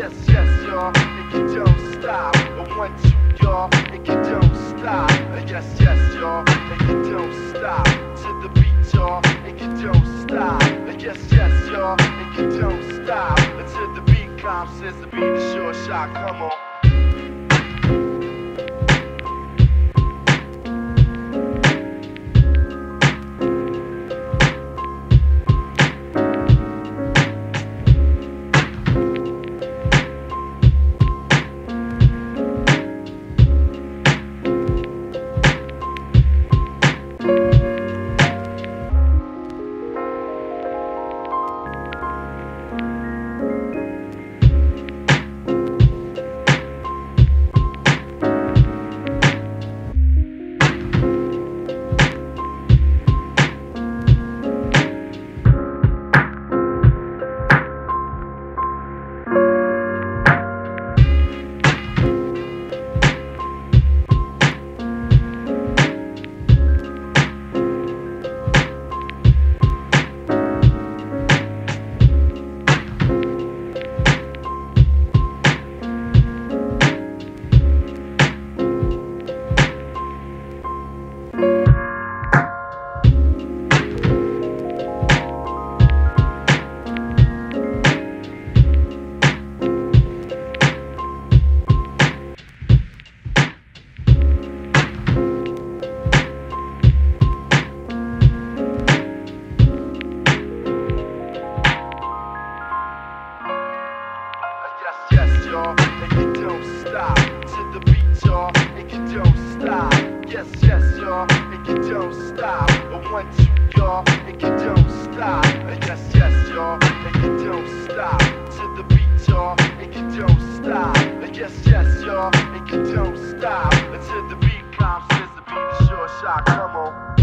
Yes, yes, y'all, and you don't stop. A 1, 2, y'all, and you don't stop. Yes, yes, y'all, and you don't stop. To the beat, y'all, and you don't stop. Yes, yes, y'all, and you don't stop. Until the beat comes, says the beat is sure shot. Come on. Yes, y'all, and you don't stop. To the beat, y'all, and you don't stop. Yes, yes, y'all, and you don't stop. A 1, 2, y'all, and you don't stop. Yes, yes, y'all, and you don't stop. To the beat, y'all, and you don't stop. Yes, yes, y'all, and you don't stop. Until the beat comes, says the beat is sure shot. Come on.